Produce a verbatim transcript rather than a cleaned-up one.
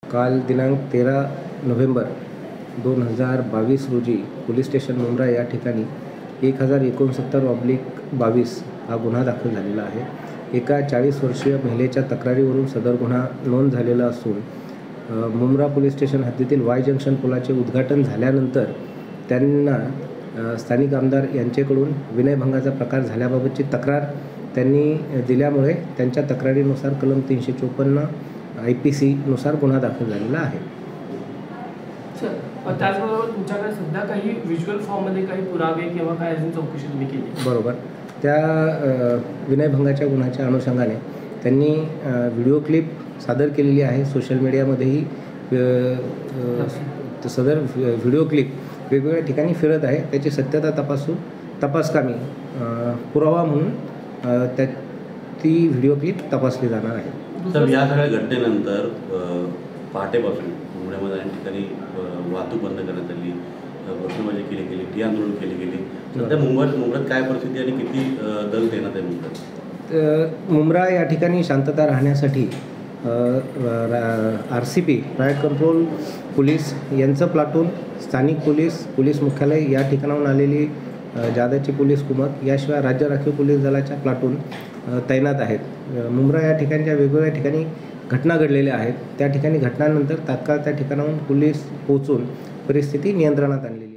काल दिनांक तेरा नोव्हेंबर दोन हजार बावीस रोजी पोलीस स्टेशन मुंब्रा या ठिकाणी एक हजार एकोणसत्तर ऑब्लिक बावीस हा गुन्हा दाखल झालेला आहे. एका चाळीस वर्षीय महिलेच्या तक्रारीवरून सदर गुन्हा नोंद झालेला असून मुंब्रा पोलीस स्टेशन हद्दीतील वाय जंक्शन पुलाचे उद्घाटन झाल्यानंतर त्यांना स्थानिक आमदार यांच्याकडून विनयभंगाचा प्रकार झाल्याबाबतची तक्रार त्यांनी दिल्यामुळे त्यांच्या तक्रारीनुसार कलम तीनशे चोपन्न आय पी सीनुसार गुन्हा दाखल झालेला आहे. सर, त्याचबरोबर तुमच्याकडे सध्या काही व्हिज्युअल फॉर्ममध्ये काही पुरावे किंवा काय अजून चौकशी तुम्ही केली? बरोबर. त्या विनयभंगाच्या गुन्ह्याच्या अनुषंगाने त्यांनी व्हिडिओ क्लिप सादर केलेली आहे. सोशल मीडियामध्येही सदर व्हिडिओ क्लिप वेगवेगळ्या ठिकाणी फिरत आहे. त्याची सत्यता तपासून तपासकामी पुरावा म्हणून त्या ती व्हिडिओ क्लिप तपासली जाणार आहे. सर, या सगळ्या घटनेनंतर पहाटेपासून मुंबईमध्ये अनेक ठिकाणी वाहतूक बंद करण्यात आली, घोषणाबाजी केली गेली, टी आंदोलन केली गेली. सध्या मुंबईत मुंबईत काय परिस्थिती आणि किती दल तैनात आहे मुंबईत? मुंब्रा या ठिकाणी शांतता राहण्यासाठी R C P riot control police यांचं प्लाटून, स्थानिक पोलीस पोलीस मुख्यालय या ठिकाणाहून आलेली जादाची पोलीस कुमक, याशिवाय राज्य राखीव पोलीस दलाच्या प्लाटून तैनात आहेत. मुंब्रा या ठिकाणच्या वेगवेगळ्या ठिकाणी घटना घडलेल्या आहेत. त्या ठिकाणी घटनानंतर तात्काळ त्या ठिकाणाहून पोलीस पोहोचून परिस्थिती नियंत्रणात आणलेली आहे.